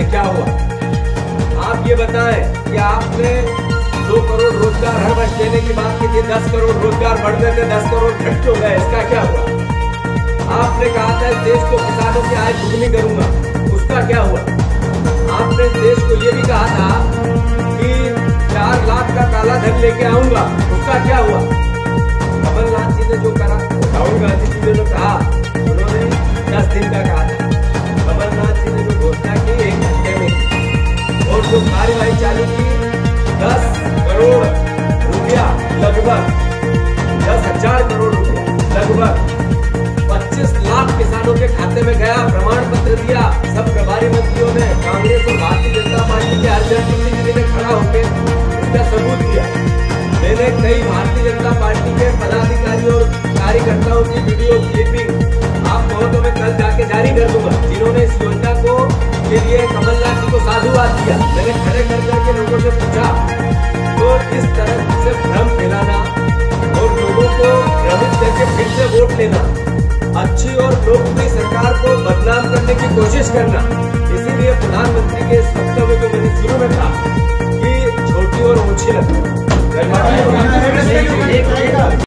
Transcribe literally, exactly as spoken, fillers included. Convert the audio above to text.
क्या हुआ? आप ये बताएं कि आपने दो करोड़ रोजगार हर वर्ष देने की बात की थी, दस करोड़ रोजगार बढ़ने थे, दस करोड़ घट क्यों गए? इसका क्या हुआ? आपने कहा था देश को किसानों की आय दुगनी करूंगा, उसका क्या हुआ? आपने देश को ये भी कहा था कि चार लाख का काला धन लेके आऊंगा, उसका क्या हुआ? कमलनाथ जी ने जो करा, राहुल गांधी जी ने जो कहा, उन्होंने दस दिन का कहा था। कमलनाथ जी ने जो घोषणा की एक घंटे में, और जो कार्यवाही चालू की दस करोड़ रुपया, लगभग दस हजार करोड़ रुपया, लगभग पच्चीस लाख किसानों के खाते में गया। प्रमाण पत्र दिया सब प्रभारी मंत्रियों ने, कांग्रेस और भारतीय जनता पार्टी के हरचंद सिंह जी ने खड़ा होकर उसका सबूत दिया। मैंने कई भारतीय जनता पार्टी के पदाधिकारियों और कार्यकर्ताओं की वीडियो क्लिपिंग आप कहो तो मैं कल जाके जारी कर दूंगा, जिन्होंने इस योजना को के लिए कमलनाथ जी को साधुवाद दिया। मैंने खड़े कर करके लोगों से पूछा, तो इस तरह से भ्रम फैलाना और लोगों को भ्रमित करके फिर से वोट लेना, अच्छी और लोकप्रिय सरकार को बदनाम करने की कोशिश करना, इसीलिए प्रधानमंत्री के इस वक्तव्य को मैंने शुरू में कहा कि छोटी और ऊंची लगती।